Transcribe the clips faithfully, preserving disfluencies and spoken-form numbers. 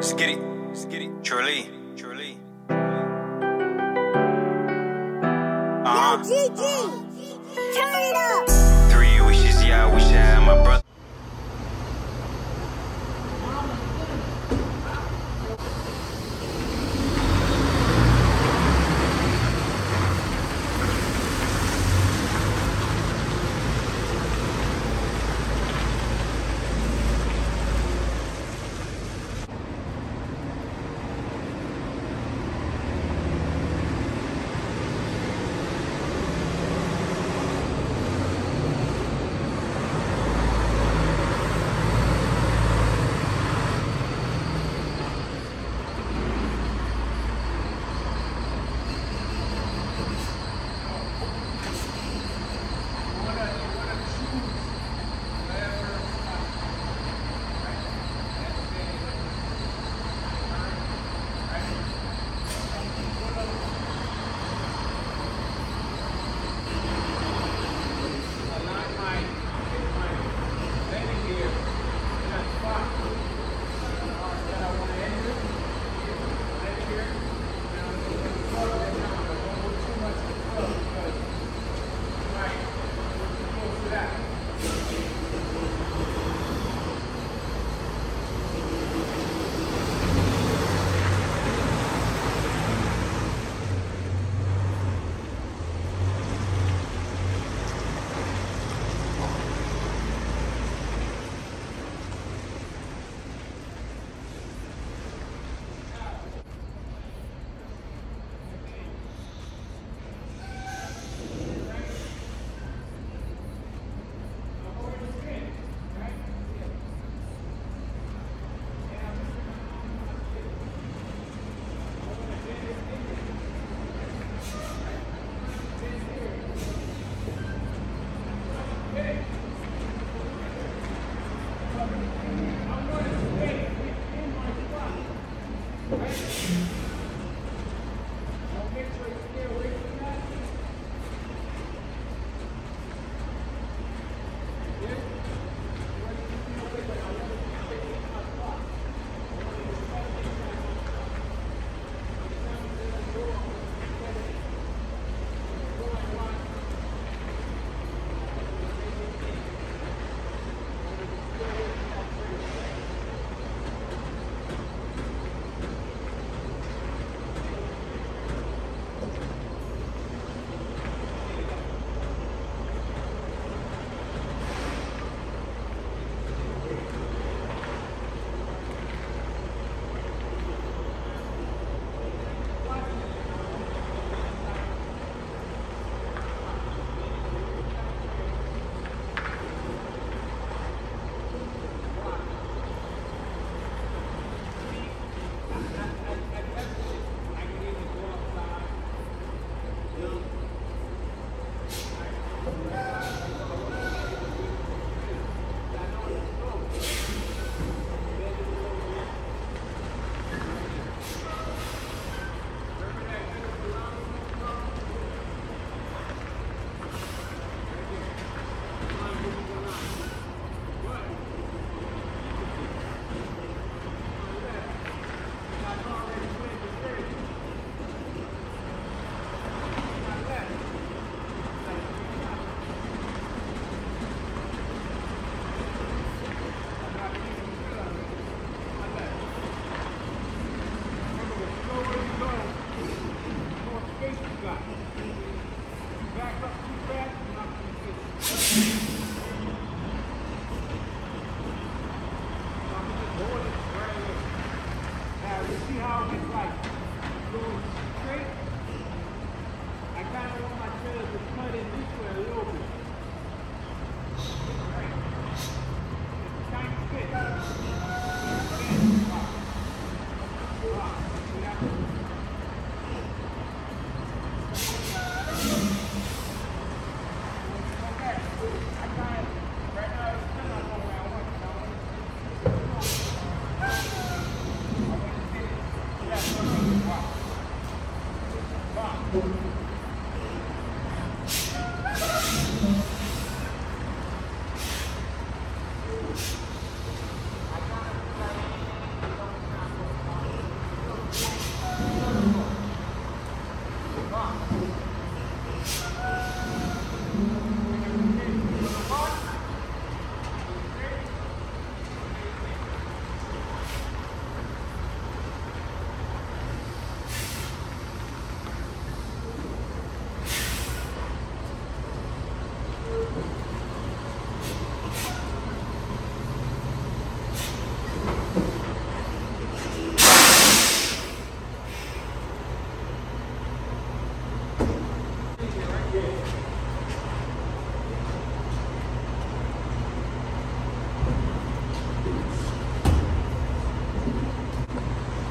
Skitty, skitty, Charlie, Charlie. Uh-huh. Yo, G G, turn it up. Three wishes, yeah, I wish I had my brother.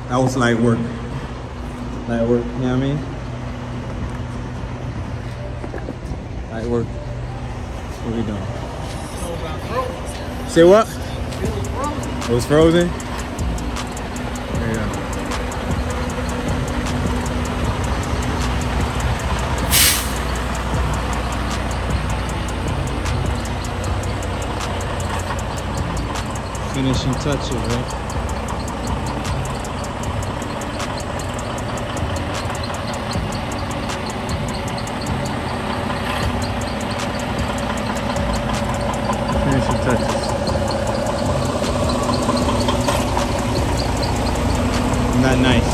That was light work. Light work, you know what I mean? Light work. What are we doing? Say what? It was frozen? There you go. Finishing touches, right? Finishing touches. Not nice.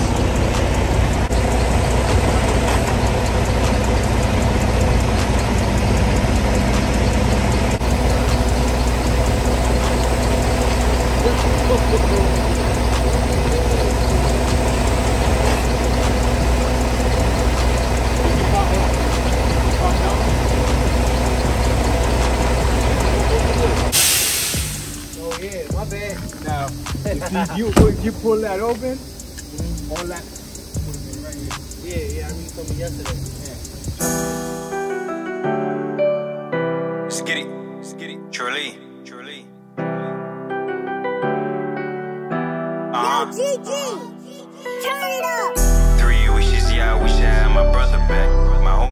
Oh yeah, my bad. Now, if you, you if you pull that open, all that would have been right here. Yeah, yeah, I mean, you told me yesterday. Let's get it. Let's get it. Truly. Truly. Yo, Uh-huh. G G, turn it up. Three wishes, yeah, I wish I had my brother